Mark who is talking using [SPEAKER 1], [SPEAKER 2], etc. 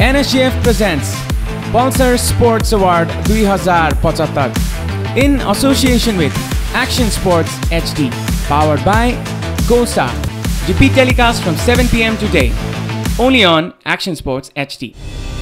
[SPEAKER 1] NSGF presents Pulsar Sports Award 2075 in association with Action Sports HD, powered by GoStar. Repeat telecast from 7 p.m. today, only on Action Sports HD.